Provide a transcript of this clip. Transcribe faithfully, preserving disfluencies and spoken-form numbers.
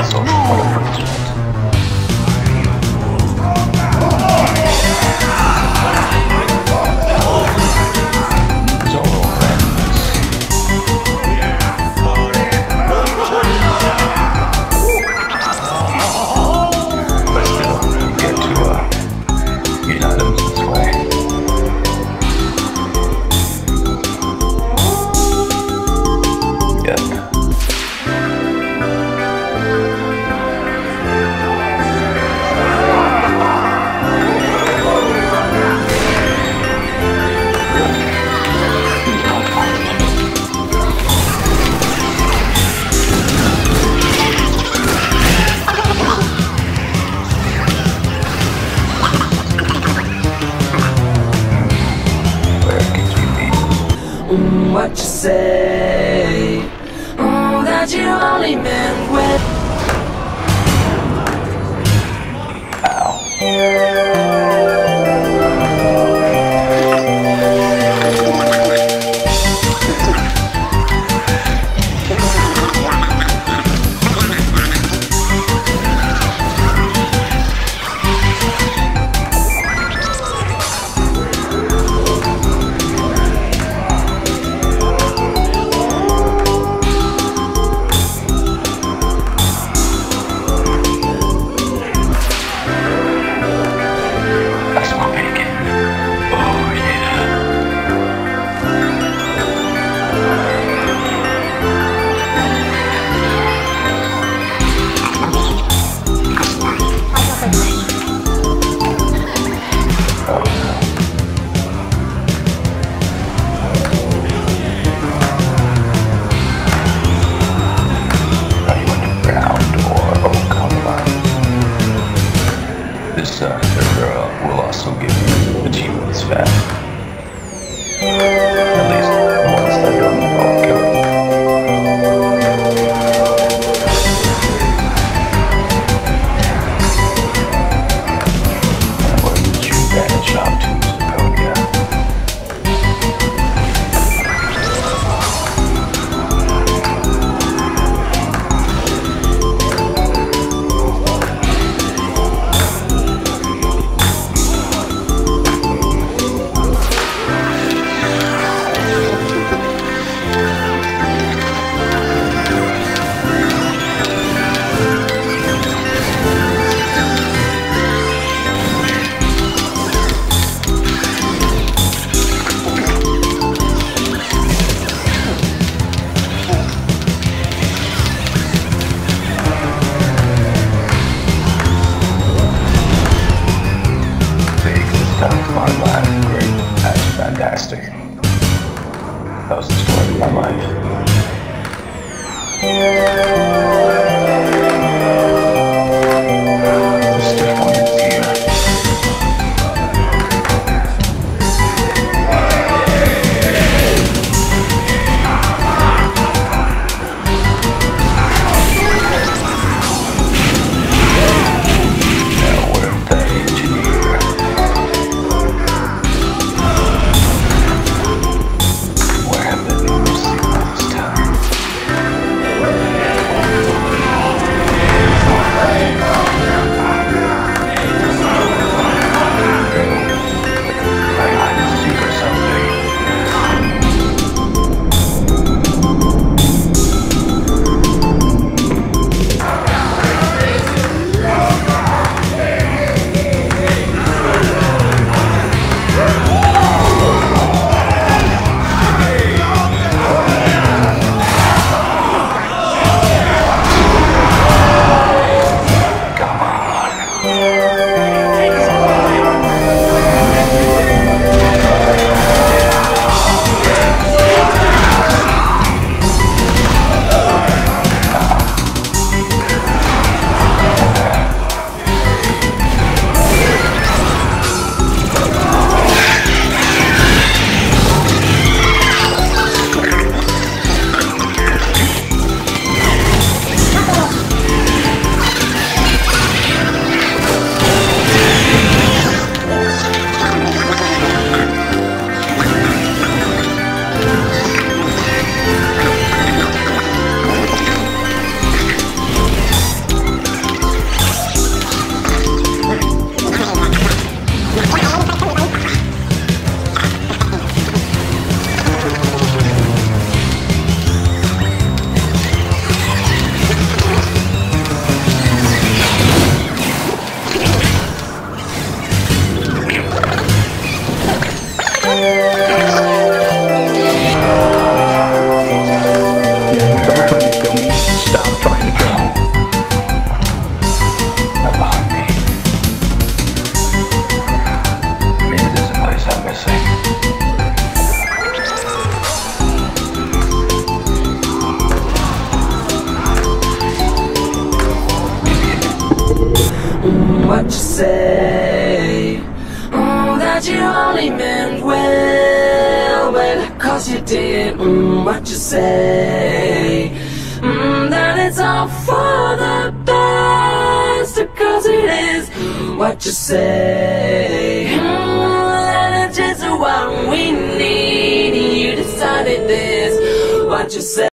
What you say? Oh, that you only meant when. This uh, server will also give you achievements fast. At least once they're done, I'll kill them. And what did you manage up to, Conga? My life, great, that's fantastic. That was the story of my life. The stiff one is here. Now what if that engineer? Where have they been missing all this time? I'm trying to tell about me. Maybe there's a place I'm missing. Mm, what you say? Mm, that you only meant well, well, cause you did. Mm, what you say? Mm, that it's all for the best, cause it is. What you say? Mm, that it's just what we need. You decided this. What you say?